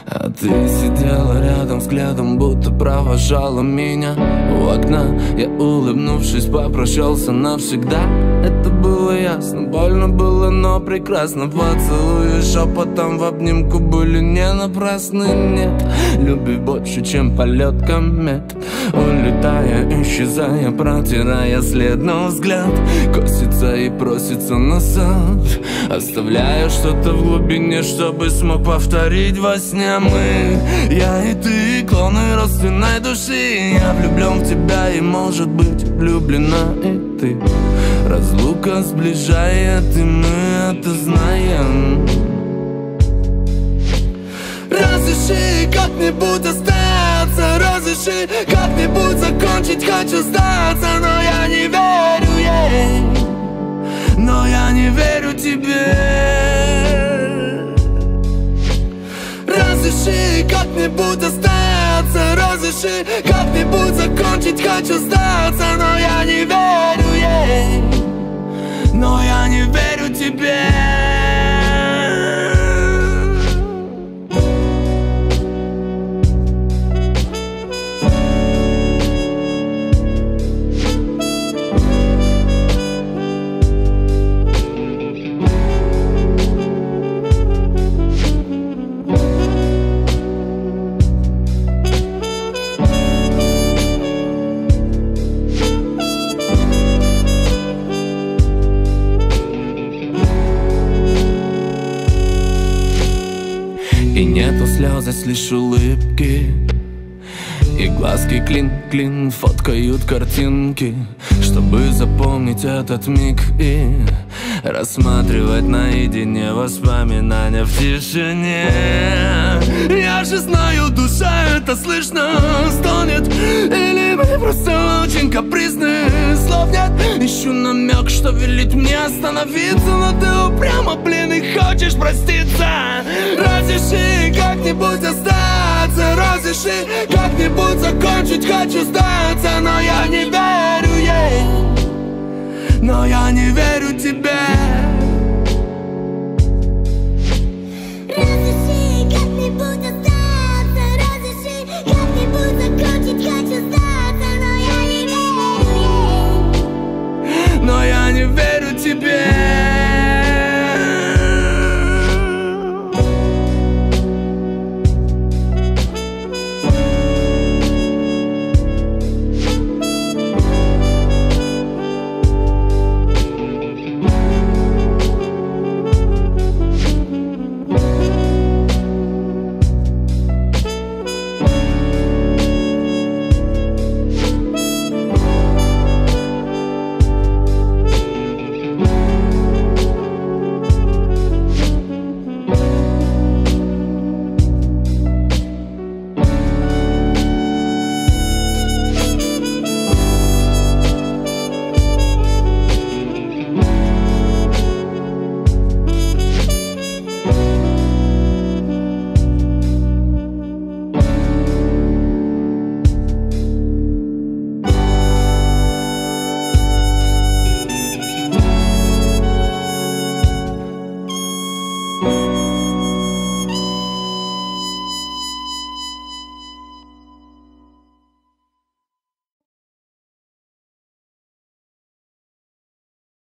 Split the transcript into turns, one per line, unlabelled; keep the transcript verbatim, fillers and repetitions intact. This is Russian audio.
А ты сидела рядом, взглядом будто провожала меня у окна. Я, улыбнувшись, попрощался навсегда. Это было ясно, больно было, но прекрасно. Поцелуи шепотом в обнимку были не напрасны, нет. Любви больше, чем полет комет. Улетая, исчезая, протирая след, но взгляд косится и просится назад, оставляя что-то в глубине, чтобы смог повторить во сне. Мы, я и ты, клоны родственной души. Я влюблен в тебя и, может быть, влюблена и ты. Разлука сближает, и мы это знаем. Разреши как-нибудь остаться, разреши как-нибудь закончить, хочу сдаться. Но я не верю ей, но я не верю тебе. Разреши как-нибудь остаться, разреши как-нибудь закончить, хочу сдаться. Но я не верю ей, но я не верю тебе. И нету слез, лишь улыбки, и глазки клин-клин фоткают картинки, чтобы запомнить этот миг и рассматривать наедине воспоминания в тишине. Я же знаю, душа это слышно стонет, или мы просто очень капризны. Слов нет, ищу намек, что велит мне остановиться, но ты упрямо, блин, и хочешь проститься. Разреши как-нибудь остаться, разреши как-нибудь закончить, хочу сдаться. Но я не верю ей, но я не верю тебе.